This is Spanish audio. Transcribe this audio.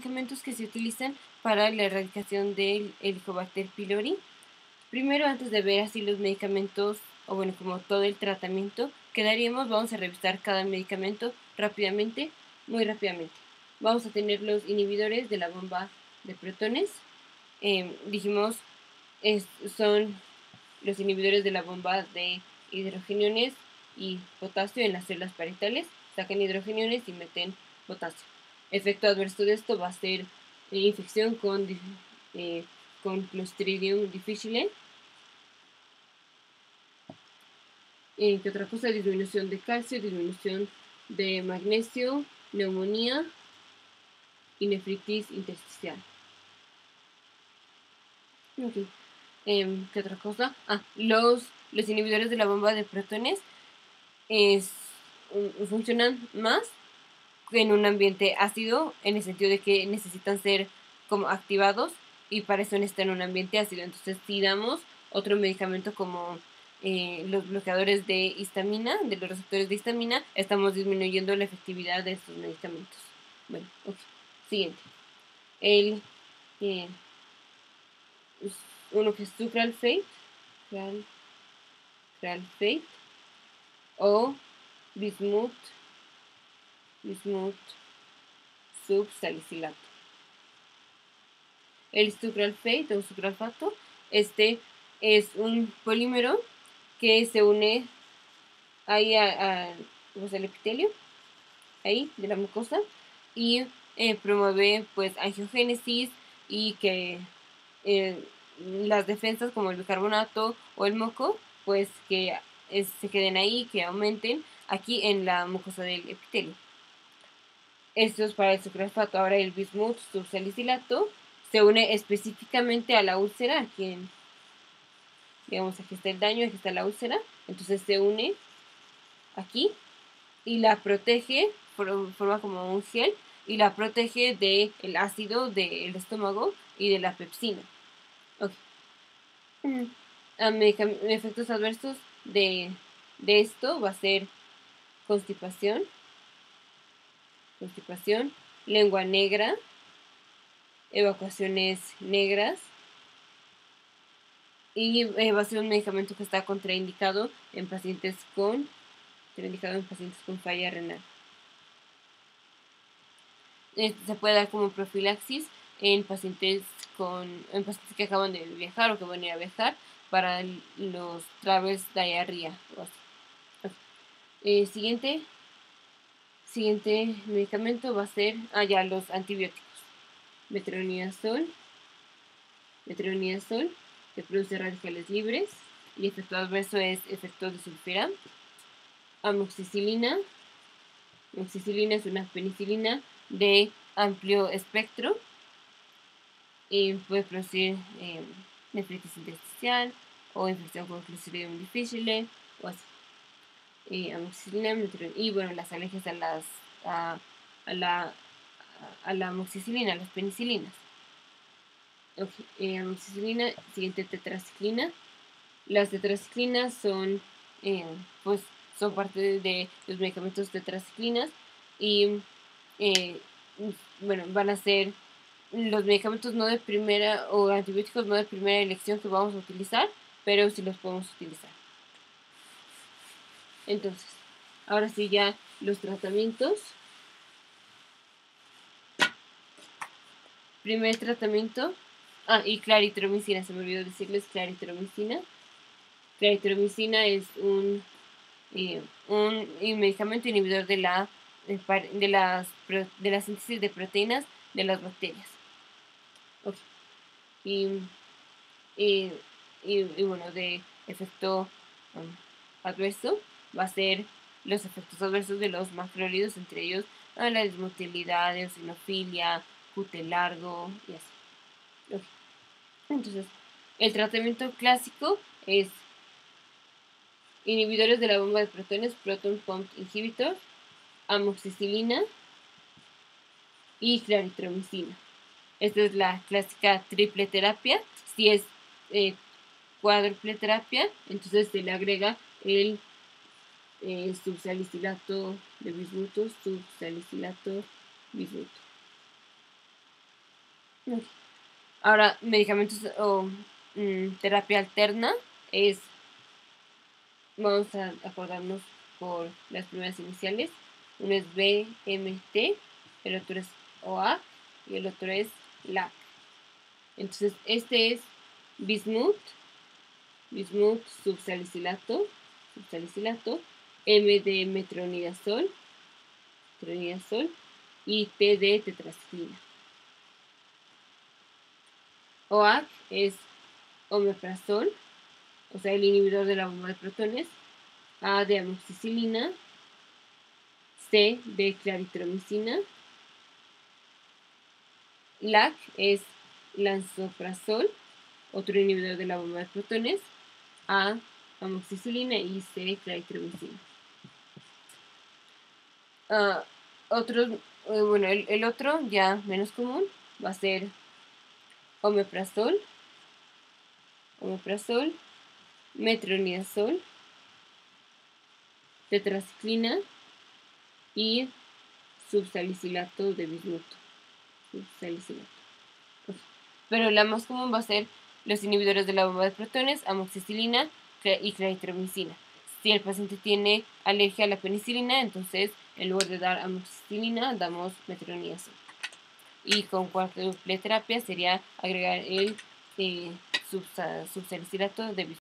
medicamentos que se utilizan para la erradicación del Helicobacter pylori. Primero, antes de ver así los medicamentos, o bueno, como todo el tratamiento que daríamos, vamos a revisar cada medicamento rápidamente, muy rápidamente. Vamos a tener los inhibidores de la bomba de protones. Dijimos, son los inhibidores de la bomba de hidrogeniones y potasio en las células parietales. Sacan hidrogeniones y meten potasio. Efecto adverso de esto va a ser infección con Clostridium difficile. ¿Qué otra cosa? Disminución de calcio, disminución de magnesio, neumonía y nefritis intersticial. Okay. ¿Qué otra cosa? Los inhibidores de la bomba de protones funcionan más en un ambiente ácido, en el sentido de que necesitan ser como activados, y para eso necesitan un ambiente ácido. Entonces, si damos otro medicamento como los bloqueadores de histamina, de los receptores de histamina, estamos disminuyendo la efectividad de estos medicamentos. Bueno, ok. Siguiente. Uno que es sucralfate, o bismuth subsalicilato. El sucralfate o sucralfato, es un polímero que se une ahí al epitelio, ahí de la mucosa, y promueve pues angiogénesis, y que las defensas como el bicarbonato o el moco pues que se queden ahí, que aumenten aquí en la mucosa del epitelio. Esto es para el sucralfato. Ahora el bismuth subsalicilato se une específicamente a la úlcera. Aquí digamos, aquí está el daño, aquí está la úlcera. Entonces se une aquí y la protege, forma como un gel, y la protege del ácido del estómago y de la pepsina. Okay. Efectos adversos de esto va a ser constipación, lengua negra, evacuaciones negras, y va a ser un medicamento que está contraindicado en pacientes con falla renal. Se puede dar como profilaxis en pacientes que acaban de viajar o que van a ir a viajar, para los travels diarrhea. Siguiente medicamento va a ser los antibióticos. Metronidazol, que produce radicales libres, y efecto adverso es efecto de sulfira. Amoxicilina es una penicilina de amplio espectro y puede producir nefritis intersticial o infección con Clostridium difficile o así. Amoxicilina, y bueno, las alergias a la amoxicilina, a las penicilinas. Amoxicilina, siguiente, tetraciclina. Las tetraciclinas son parte de los medicamentos tetraciclinas, y bueno, van a ser los medicamentos no de primera, o antibióticos no de primera elección que vamos a utilizar, pero sí los podemos utilizar. Entonces, ahora sí, ya los tratamientos. Primer tratamiento, y claritromicina, se me olvidó decirles claritromicina. Claritromicina es un medicamento inhibidor de la síntesis de proteínas de las bacterias. Okay. Y bueno, de efecto adverso va a ser los efectos adversos de los macrólidos, entre ellos la dismotilidad, eosinofilia, cute largo y así. Okay. Entonces, el tratamiento clásico es inhibidores de la bomba de protones, proton pump inhibitor, amoxicilina y claritromicina. Esta es la clásica triple terapia. Si es cuádruple terapia, entonces se le agrega el subsalicilato de bismuto, Ahora, medicamentos o terapia alterna es, vamos a acordarnos por las primeras iniciales. Uno es BMT, el otro es OA y el otro es LAC. Entonces, este es bismuth subsalicilato, M de metronidazol y T de tetraciclina. OAC es omeprazol, o sea, el inhibidor de la bomba de protones, A de amoxicilina, C de claritromicina, LAC es lansoprazol, otro inhibidor de la bomba de protones, A amoxicilina y C claritromicina. Bueno, el otro ya menos común va a ser omeprazol, metronidazol, tetraciclina y subsalicilato de bismuto. Pero la más común va a ser los inhibidores de la bomba de protones, amoxicilina y claritromicina. Si el paciente tiene alergia a la penicilina, entonces en lugar de dar amoxicilina, damos metronidazol. Y con cuádruple terapia sería agregar el subsalicilato de bismuto.